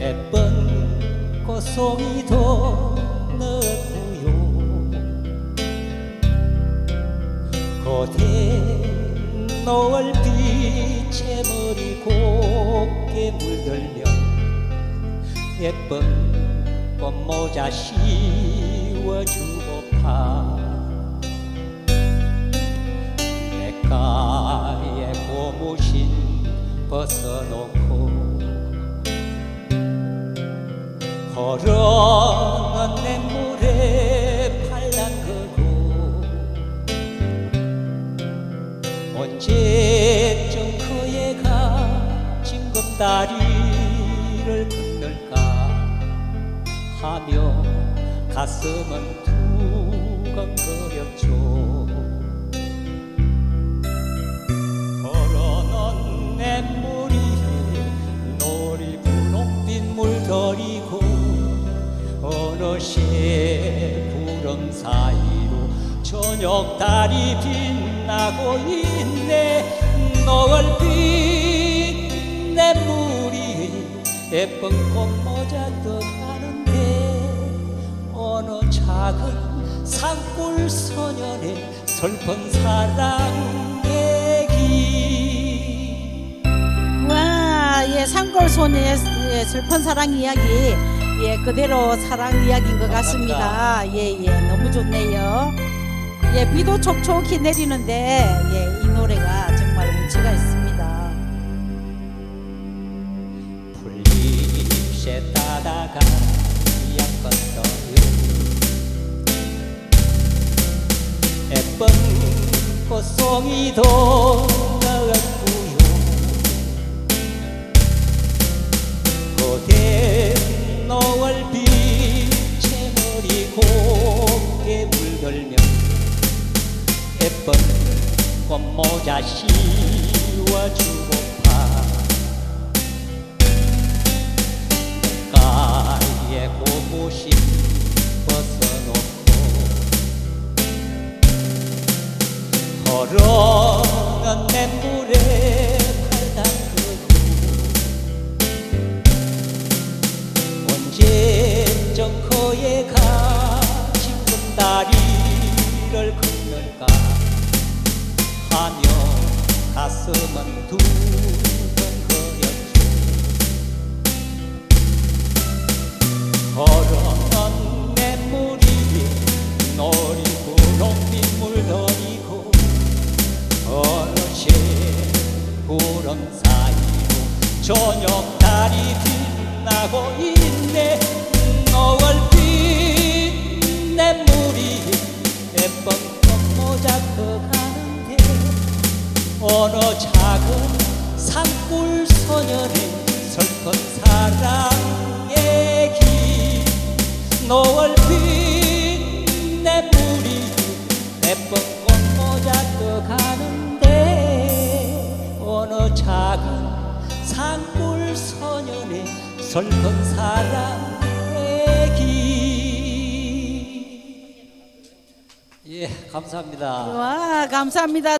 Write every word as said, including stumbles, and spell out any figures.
예쁜 꽃송이도 넣었고요. 고된 노을빛에 머리 곱게 물들며 예쁜 꽃모자 씌워주고파 냇가에 고무신 벗어놓고 흐르는 냇물에 팔랑거고 언제쯤 그애가 징검다리를 건널까 하며 가슴은 두근거렸죠. 흐르는 냇물이 노리 분홍빛 물들이고 어느새 구름 사이로 저녁 달이 빛나고 있네. 노을빛 냇물이 예쁜 꽃모자 떠가는데 어느 작은 산골 소년의 슬픈 사랑 얘기. 와, 예, 산골 소년의 슬픈 사랑 이야기, 예, 그대로 사랑 이야기인 것 같습니다. 예, 예, 너무 좋네요. 예, 비도 촉촉히 내리는데, 예, 이 노래가 정말 운치가 있습니다. 풀잎새 따다가 엮었어요. 예쁜 꽃송이도 넣었고요. 고된 노을빛에 머리 곱게 물들며 예쁜 꽃모자 씌워주고파 냇가에 고무신 벗어놓고 흐르는 냇물에 팔 담그고 언제쯤 그애가 징검다리를 건널까 하며 가슴은 두근거렸죠. 흐르는 냇물이 노리 분홍빛 물들이고 어느새 구름 사이로 저녁 달이 빛나고 있네. 노을빛 냇물이 예쁜 꽃모자 커가는데 어느 작은 산골 소년의 슬픈 사랑 얘기. 노을빛 냇물이 예쁜 꽃모자 떠가는데 어느 작은 산골 소년의 슬픈 사랑 얘기. 예, 감사합니다. 와, 감사합니다.